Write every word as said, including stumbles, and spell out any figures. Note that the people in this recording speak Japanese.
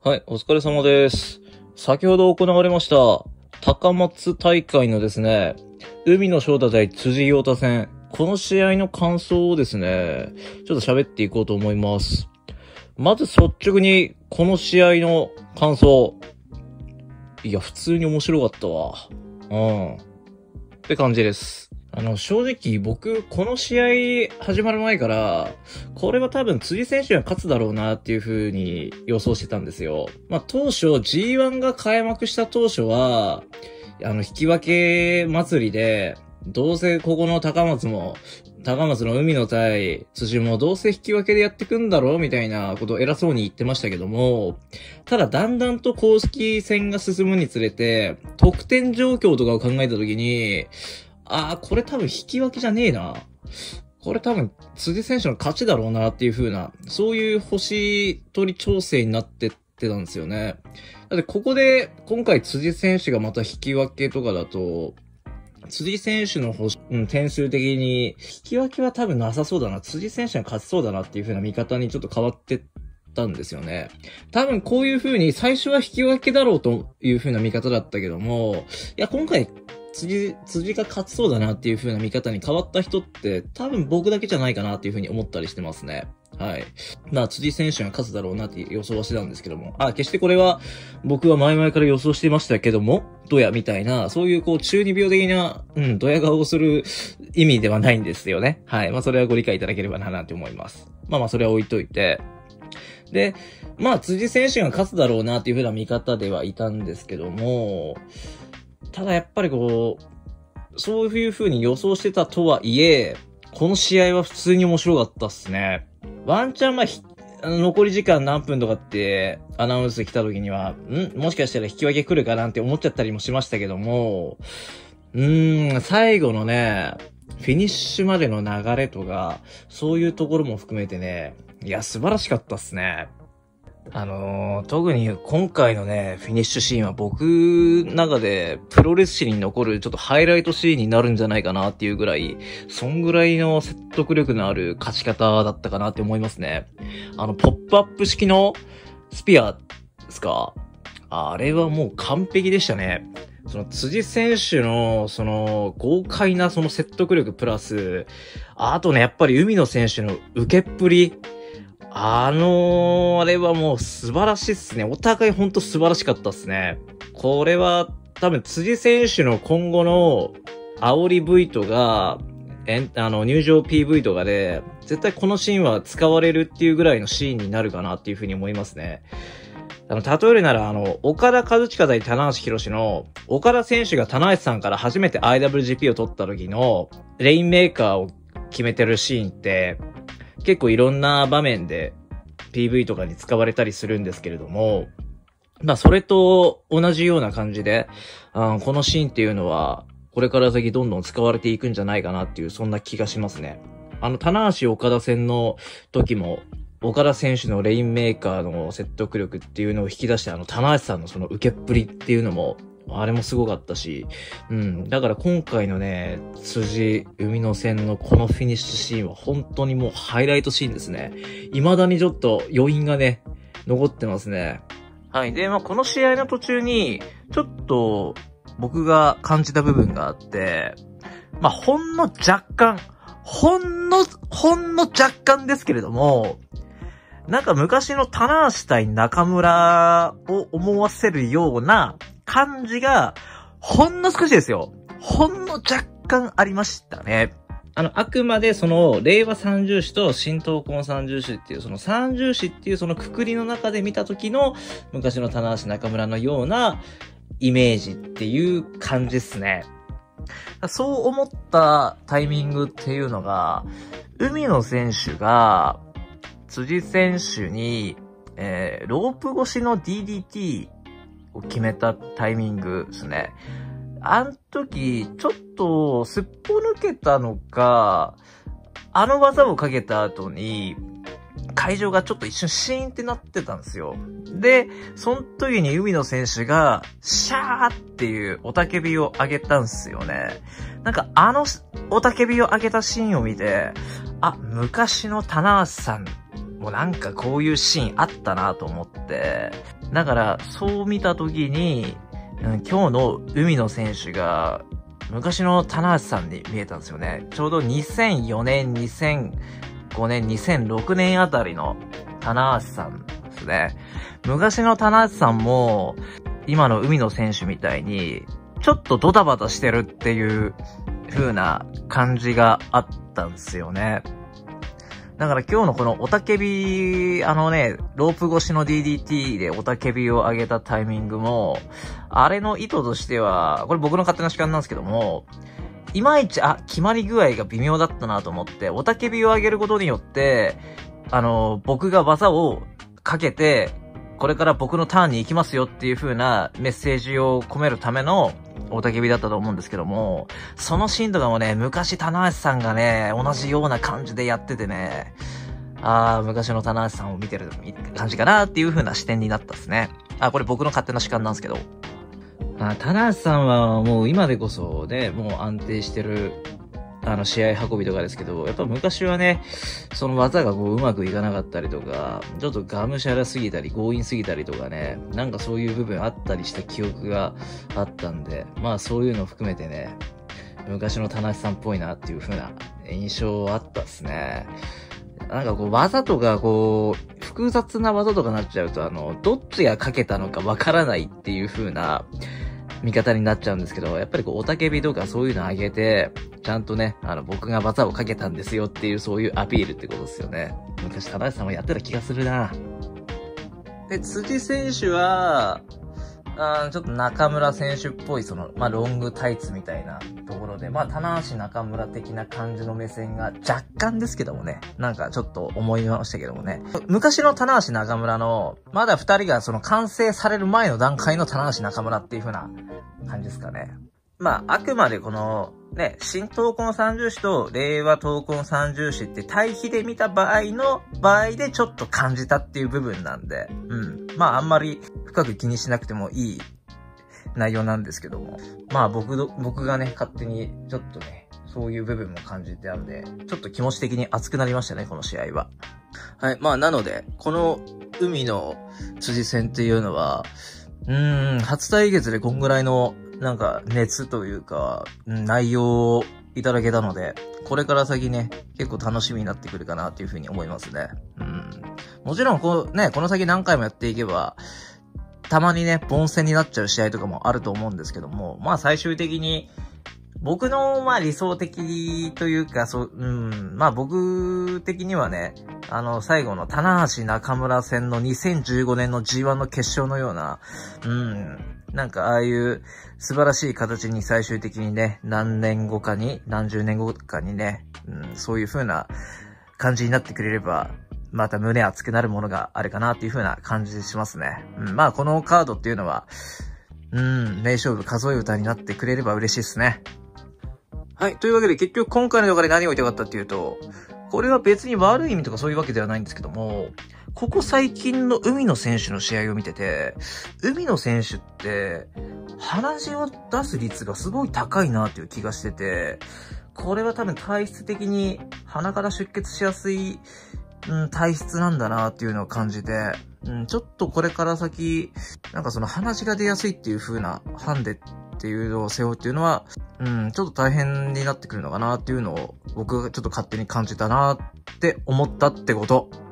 はい、お疲れ様です。先ほど行われました、高松大会のですね、海野翔太対辻陽太戦、この試合の感想をですね、ちょっと喋っていこうと思います。まず率直に、この試合の感想。いや、普通に面白かったわ。うん。って感じです。あの、正直僕、この試合始まる前から、これは多分辻選手が勝つだろうなっていう風に予想してたんですよ。まあ、当初 ジーワン が開幕した当初は、あの、引き分け祭りで、どうせここの高松も、高松の海野対辻もどうせ引き分けでやってくんだろうみたいなことを偉そうに言ってましたけども、ただだんだんと公式戦が進むにつれて、得点状況とかを考えたときに、ああ、これ多分引き分けじゃねえな。これ多分辻選手の勝ちだろうなっていう風な、そういう星取り調整になってってたんですよね。だってここで今回辻選手がまた引き分けとかだと、辻選手の星、うん、点数的に引き分けは多分なさそうだな。辻選手が勝ちそうだなっていう風な見方にちょっと変わってったんですよね。多分こういう風に最初は引き分けだろうという風な見方だったけども、いや今回辻、辻が勝ちそうだなっていう風な見方に変わった人って多分僕だけじゃないかなっていう風に思ったりしてますね。はい。まあ、辻選手が勝つだろうなって予想はしてたんですけども。あ、決してこれは僕は前々から予想していましたけども、ドヤみたいな、そういうこう中二病的な、うん、ドヤ顔をする意味ではないんですよね。はい。まあ、それはご理解いただければななんて思います。まあまあ、それは置いといて。で、まあ、辻選手が勝つだろうなっていう風な見方ではいたんですけども、ただやっぱりこう、そういう風に予想してたとはいえ、この試合は普通に面白かったっすね。ワンチャンまあ、残り時間何分とかってアナウンス来た時には、んもしかしたら引き分け来るかなんて思っちゃったりもしましたけども、うーん、最後のね、フィニッシュまでの流れとか、そういうところも含めてね、いや、素晴らしかったっすね。あのー、特に今回のね、フィニッシュシーンは僕の中でプロレス史に残るちょっとハイライトシーンになるんじゃないかなっていうぐらい、そんぐらいの説得力のある勝ち方だったかなって思いますね。あの、ポップアップ式のスピアですか？あれはもう完璧でしたね。その辻選手のその豪快なその説得力プラス、あとね、やっぱり海野選手の受けっぷり、あのー、あれはもう素晴らしいっすね。お互いほんと素晴らしかったっすね。これは多分辻選手の今後の煽り V とか、えあの入場 ピーブイ とかで、絶対このシーンは使われるっていうぐらいのシーンになるかなっていうふうに思いますね。あの、例えるなら、あの、岡田和親対棚橋宏の、岡田選手が棚橋さんから初めて アイダブリュージーピー を取った時の、レインメーカーを決めてるシーンって、結構いろんな場面で ピーブイ とかに使われたりするんですけれども、まあそれと同じような感じで、うん、このシーンっていうのはこれから先どんどん使われていくんじゃないかなっていうそんな気がしますね。あの棚橋岡田戦の時も岡田選手のレインメーカーの説得力っていうのを引き出してあの棚橋さんのその受けっぷりっていうのもあれもすごかったし、うん。だから今回のね、辻、海野戦のこのフィニッシュシーンは本当にもうハイライトシーンですね。未だにちょっと余韻がね、残ってますね。はい。で、まあこの試合の途中に、ちょっと僕が感じた部分があって、まあほんの若干、ほんの、ほんの若干ですけれども、なんか昔の棚橋対中村を思わせるような感じが、ほんの少しですよ。ほんの若干ありましたね。あの、あくまでその、令和三重視と新東根三重視っていう、その三重視っていうそのくくりの中で見た時の、昔の棚橋中村のようなイメージっていう感じですね。そう思ったタイミングっていうのが、海野選手が、辻選手に、えー、ロープ越しの ディーディーティー を決めたタイミングですね。あの時、ちょっとすっぽ抜けたのか、あの技をかけた後に、会場がちょっと一瞬シーンってなってたんですよ。で、その時に海野選手が、シャーっていう雄たけびを上げたんですよね。なんかあの雄たけびを上げたシーンを見て、あ、昔の棚橋さんもうなんかこういうシーンあったなと思って、だからそう見た時に、うん、今日の海野選手が昔の棚橋さんに見えたんですよね。ちょうどにせんよねん、にせんごねん、にせんろくねんあたりの棚橋さんですね。昔の棚橋さんも今の海野選手みたいにちょっとドタバタしてるっていう風な感じがあったんですよね。だから今日のこのおたけび、あのね、ロープ越しの ディーディーティー でおたけびを上げたタイミングも、あれの意図としては、これ僕の勝手な主観なんですけども、いまいち、あ、決まり具合が微妙だったなと思って、おたけびを上げることによって、あの、僕が技をかけて、これから僕のターンに行きますよっていう風なメッセージを込めるためのおたけびだったと思うんですけども、そのシーンとかもね、昔棚橋さんがね、同じような感じでやっててね、あー、昔の棚橋さんを見てる感じかなっていう風な視点になったですね。あ、これ僕の勝手な主観なんですけど。あ、棚橋さんはもう今でこそね、もう安定してる、あの、試合運びとかですけど、やっぱ昔はね、その技がこううまくいかなかったりとか、ちょっとがむしゃらすぎたり、強引すぎたりとかね、なんかそういう部分あったりした記憶があったんで、まあそういうのを含めてね、昔の棚橋さんっぽいなっていう風な印象あったっすね。なんかこう技とかこう、複雑な技とかなっちゃうと、あの、どっちがかけたのかわからないっていう風な見方になっちゃうんですけど、やっぱりこう、おたけびとかそういうの上げて、ちゃんとね、あの、僕が技をかけたんですよっていう、そういうアピールってことですよね。昔、棚橋さんもやってた気がするな。で、辻選手は、あちょっと中村選手っぽい、その、まあ、ロングタイツみたいなところで、まあ、棚橋中村的な感じの目線が若干ですけどもね、なんかちょっと思いましたけどもね。昔の棚橋中村の、まだ二人がその完成される前の段階の棚橋中村っていう風な感じですかね。まあ、あくまでこの、ね、新闘魂三重視と令和闘魂三重視って対比で見た場合の場合でちょっと感じたっていう部分なんで、うん。まあ、あんまり深く気にしなくてもいい内容なんですけども。まあ、僕ど、僕がね、勝手にちょっとね、そういう部分も感じてあるんで、ちょっと気持ち的に熱くなりましたね、この試合は。はい。まあ、なので、この海の辻戦っていうのは、うーん、初対決でこんぐらいのなんか熱というか、内容をいただけたので、これから先ね、結構楽しみになってくるかなっていうふうに思いますね。うん。もちろんこうね、この先何回もやっていけば、たまにね、凡戦になっちゃう試合とかもあると思うんですけども、まあ最終的に、僕の、まあ理想的というか、そう、うん、まあ僕的にはね、あの、最後の棚橋中村戦のにせんじゅうごねんの ジーワン の決勝のような、うん、なんかああいう素晴らしい形に最終的にね、何年後かに、何十年後かにね、うん、そういう風な感じになってくれれば、また胸熱くなるものがあるかなっていう風な感じしますね。うん、まあこのカードっていうのは、うん、名勝負数え歌になってくれれば嬉しいですね。はい。というわけで結局今回の動画で何を言いたかったっていうと、これは別に悪い意味とかそういうわけではないんですけども、ここ最近の海野選手の試合を見てて、海野選手って、鼻血を出す率がすごい高いなっていう気がしてて、これは多分体質的に鼻から出血しやすい、うん、体質なんだなっていうのを感じて、うん、ちょっとこれから先、なんかその鼻血が出やすいっていう風なハンデっていうのを背負うっていうのは、うん、ちょっと大変になってくるのかなっていうのを僕がちょっと勝手に感じたなって思ったってこと。